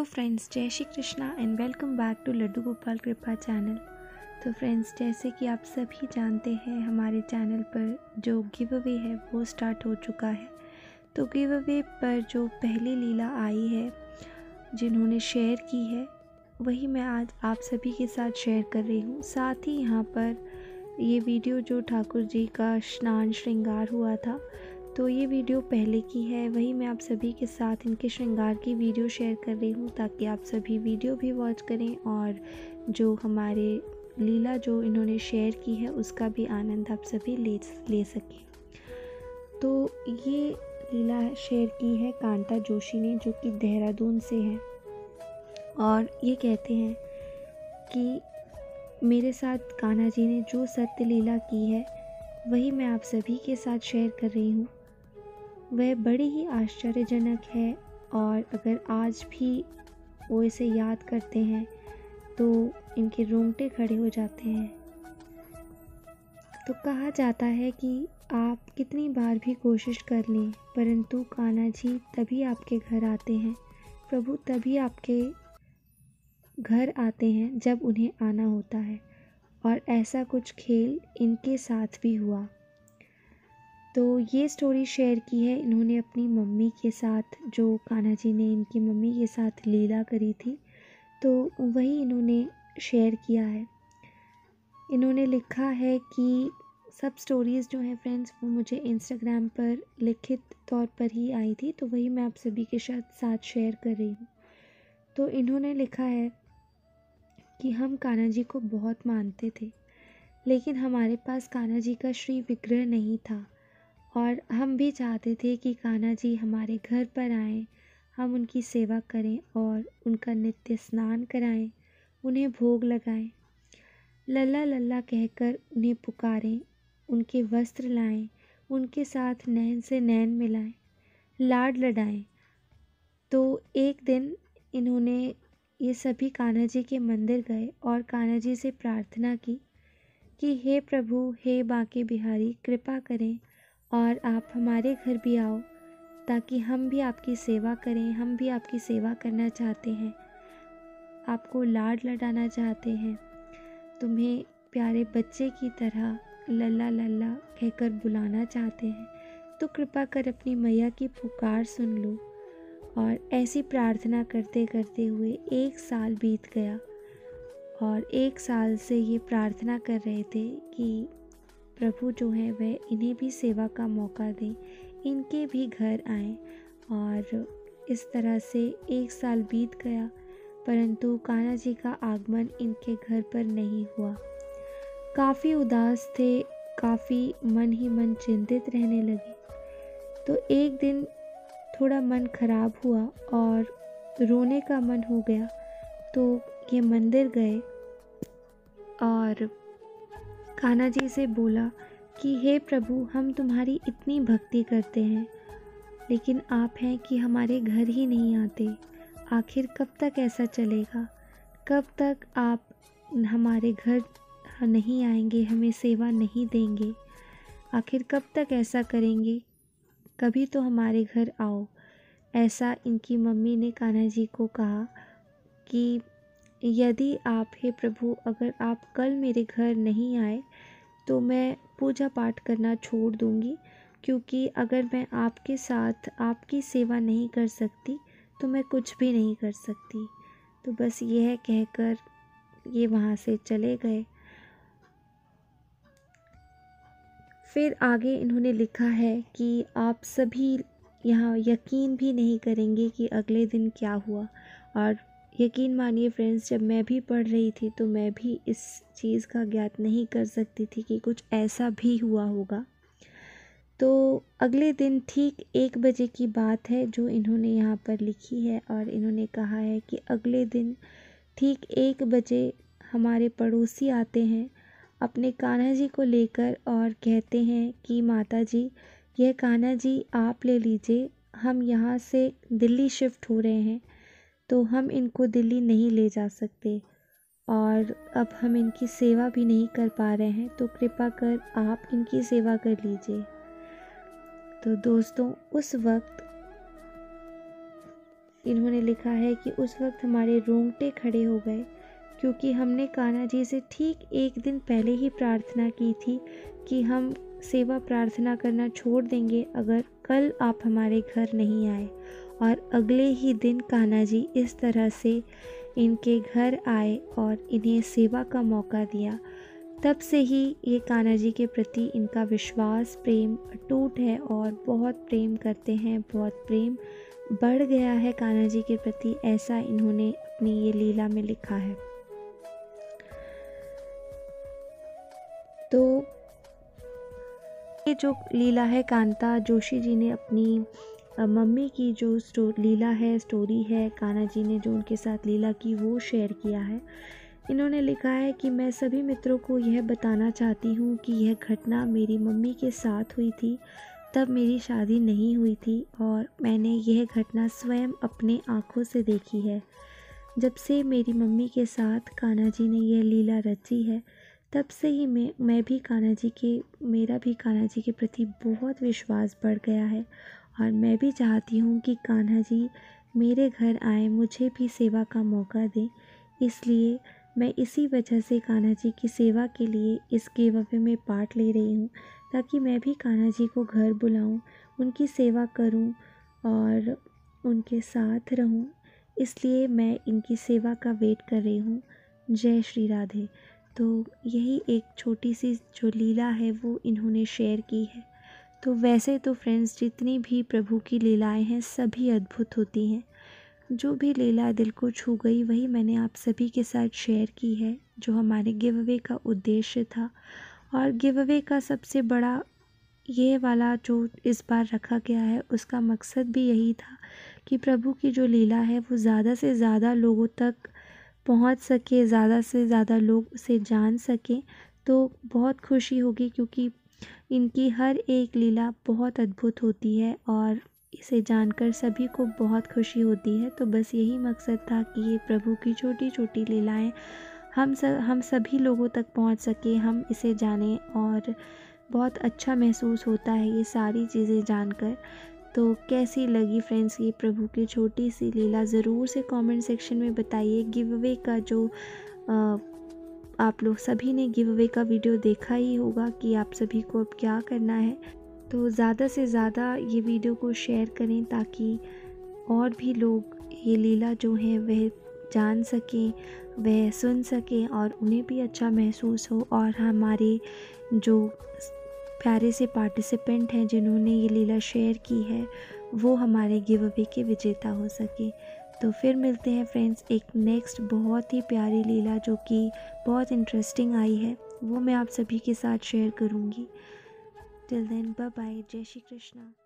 Friends, जय Shri Krishna and welcome back to Laddu Gopal Kripa channel. तो friends, जैसे कि आप सभी जानते हैं, हमारे चैनल पर जो गिव अवे है वो स्टार्ट हो चुका है। तो गिव अवे पर जो पहली लीला आई है जिन्होंने शेयर की है, वही मैं आज आप सभी के साथ शेयर कर रही हूँ। साथ ही यहाँ पर ये वीडियो जो ठाकुर जी का स्नान श्रृंगार हुआ था, तो ये वीडियो पहले की है, वही मैं आप सभी के साथ इनके श्रृंगार की वीडियो शेयर कर रही हूँ ताकि आप सभी वीडियो भी वॉच करें और जो हमारे लीला जो इन्होंने शेयर की है उसका भी आनंद आप सभी ले सकें। तो ये लीला शेयर की है कांता जोशी ने, जो कि देहरादून से है, और ये कहते हैं कि मेरे साथ कान्हा जी ने जो सत्य लीला की है वही मैं आप सभी के साथ शेयर कर रही हूँ। वह बड़ी ही आश्चर्यजनक है और अगर आज भी वो इसे याद करते हैं तो इनके रोंगटे खड़े हो जाते हैं। तो कहा जाता है कि आप कितनी बार भी कोशिश कर लें, परंतु कान्हा जी तभी आपके घर आते हैं, प्रभु तभी आपके घर आते हैं जब उन्हें आना होता है। और ऐसा कुछ खेल इनके साथ भी हुआ। तो ये स्टोरी शेयर की है इन्होंने अपनी मम्मी के साथ, जो कान्हा जी ने इनकी मम्मी के साथ लीला करी थी, तो वही इन्होंने शेयर किया है। इन्होंने लिखा है कि सब स्टोरीज़ जो हैं फ्रेंड्स वो मुझे इंस्टाग्राम पर लिखित तौर पर ही आई थी, तो वही मैं आप सभी के साथ शेयर कर रही हूँ। तो इन्होंने लिखा है कि हम कान्हा जी को बहुत मानते थे, लेकिन हमारे पास कान्हा जी का श्री विग्रह नहीं था और हम भी चाहते थे कि कान्हा जी हमारे घर पर आएं, हम उनकी सेवा करें और उनका नित्य स्नान कराएं, उन्हें भोग लगाएं, लल्ला लल्ला कहकर उन्हें पुकारें, उनके वस्त्र लाएं, उनके साथ नैन से नैन मिलाएं, लाड लडाएं। तो एक दिन इन्होंने ये सभी कान्हा जी के मंदिर गए और कान्हा जी से प्रार्थना की कि हे प्रभु, हे बांके बिहारी, कृपा करें और आप हमारे घर भी आओ ताकि हम भी आपकी सेवा करें, हम भी आपकी सेवा करना चाहते हैं, आपको लाड लडाना चाहते हैं, तुम्हें प्यारे बच्चे की तरह लल्ला लल्ला कहकर बुलाना चाहते हैं, तो कृपा कर अपनी मैया की पुकार सुन लो। और ऐसी प्रार्थना करते करते हुए 1 साल बीत गया और 1 साल से ये प्रार्थना कर रहे थे कि प्रभु जो है वह इन्हें भी सेवा का मौका दें, इनके भी घर आएं। और इस तरह से 1 साल बीत गया, परंतु कान्हा जी का आगमन इनके घर पर नहीं हुआ। काफ़ी उदास थे, काफ़ी मन ही मन चिंतित रहने लगे। तो एक दिन थोड़ा मन खराब हुआ और रोने का मन हो गया, तो ये मंदिर गए और कान्हा जी से बोला कि हे प्रभु, हम तुम्हारी इतनी भक्ति करते हैं, लेकिन आप हैं कि हमारे घर ही नहीं आते। आखिर कब तक ऐसा चलेगा? कब तक आप हमारे घर नहीं आएंगे, हमें सेवा नहीं देंगे? आखिर कब तक ऐसा करेंगे? कभी तो हमारे घर आओ। ऐसा इनकी मम्मी ने कान्हा जी को कहा कि यदि आप, हे प्रभु, अगर आप कल मेरे घर नहीं आए तो मैं पूजा पाठ करना छोड़ दूंगी, क्योंकि अगर मैं आपके साथ आपकी सेवा नहीं कर सकती तो मैं कुछ भी नहीं कर सकती। तो बस यह कहकर ये वहाँ से चले गए। फिर आगे इन्होंने लिखा है कि आप सभी यहाँ यकीन भी नहीं करेंगे कि अगले दिन क्या हुआ। और यकीन मानिए फ्रेंड्स, जब मैं भी पढ़ रही थी तो मैं भी इस चीज़ का ज्ञात नहीं कर सकती थी कि कुछ ऐसा भी हुआ होगा। तो अगले दिन ठीक 1 बजे की बात है जो इन्होंने यहाँ पर लिखी है, और इन्होंने कहा है कि अगले दिन ठीक 1 बजे हमारे पड़ोसी आते हैं अपने कान्हा जी को लेकर और कहते हैं कि माता जी, यह कान्हा जी आप ले लीजिए, हम यहाँ से दिल्ली शिफ्ट हो रहे हैं, तो हम इनको दिल्ली नहीं ले जा सकते और अब हम इनकी सेवा भी नहीं कर पा रहे हैं, तो कृपा कर आप इनकी सेवा कर लीजिए। तो दोस्तों, उस वक्त इन्होंने लिखा है कि उस वक्त हमारे रोंगटे खड़े हो गए, क्योंकि हमने कान्हा जी से ठीक एक दिन पहले ही प्रार्थना की थी कि हम सेवा प्रार्थना करना छोड़ देंगे अगर कल आप हमारे घर नहीं आए। और अगले ही दिन कान्हा जी इस तरह से इनके घर आए और इन्हें सेवा का मौका दिया। तब से ही ये कान्हा जी के प्रति इनका विश्वास प्रेम अटूट है और बहुत प्रेम करते हैं, बहुत प्रेम बढ़ गया है कान्हा जी के प्रति, ऐसा इन्होंने अपनी ये लीला में लिखा है। तो ये जो लीला है कांता जोशी जी ने अपनी मम्मी की जो लीला है, स्टोरी है, कान्हा जी ने जो उनके साथ लीला की वो शेयर किया है। इन्होंने लिखा है कि मैं सभी मित्रों को यह बताना चाहती हूँ कि यह घटना मेरी मम्मी के साथ हुई थी। तब मेरी शादी नहीं हुई थी और मैंने यह घटना स्वयं अपने आँखों से देखी है। जब से मेरी मम्मी के साथ कान्हा जी ने यह लीला रची है, तब से ही मैं भी मेरा भी कान्हा जी के प्रति बहुत विश्वास बढ़ गया है और मैं भी चाहती हूँ कि कान्हा जी मेरे घर आए, मुझे भी सेवा का मौका दें। इसलिए मैं इसी वजह से कान्हा जी की सेवा के लिए इस गिव अवे में पार्ट ले रही हूँ, ताकि मैं भी कान्हा जी को घर बुलाऊँ, उनकी सेवा करूँ और उनके साथ रहूँ। इसलिए मैं इनकी सेवा का वेट कर रही हूँ। जय श्री राधे। तो यही एक छोटी सी जो लीला है वो इन्होंने शेयर की है। तो वैसे तो फ्रेंड्स, जितनी भी प्रभु की लीलाएं हैं सभी अद्भुत होती हैं। जो भी लीला दिल को छू गई वही मैंने आप सभी के साथ शेयर की है, जो हमारे गिव अवे का उद्देश्य था। और गिव अवे का सबसे बड़ा ये वाला जो इस बार रखा गया है उसका मकसद भी यही था कि प्रभु की जो लीला है वो ज़्यादा से ज़्यादा लोगों तक पहुंच सके, ज़्यादा से ज़्यादा लोग उसे जान सकें। तो बहुत खुशी होगी, क्योंकि इनकी हर एक लीला बहुत अद्भुत होती है और इसे जानकर सभी को बहुत खुशी होती है। तो बस यही मकसद था कि ये प्रभु की छोटी छोटी लीलाएं हम सभी लोगों तक पहुंच सके, हम इसे जानें। और बहुत अच्छा महसूस होता है ये सारी चीज़ें जानकर। तो कैसी लगी फ्रेंड्स ये प्रभु की छोटी सी लीला, ज़रूर से कमेंट सेक्शन में बताइए। गिव अवे का जो आप लोग सभी ने गिव अवे का वीडियो देखा ही होगा कि आप सभी को अब क्या करना है। तो ज़्यादा से ज़्यादा ये वीडियो को शेयर करें ताकि और भी लोग ये लीला जो है वह जान सकें, वह सुन सकें और उन्हें भी अच्छा महसूस हो। और हमारे जो प्यारे से पार्टिसिपेंट हैं जिन्होंने ये लीला शेयर की है वो हमारे गिव अवे के विजेता हो सके। तो फिर मिलते हैं फ्रेंड्स एक नेक्स्ट बहुत ही प्यारी लीला जो कि बहुत इंटरेस्टिंग आई है, वो मैं आप सभी के साथ शेयर करूँगी। टिल देन बाय बाय, जय श्री कृष्णा।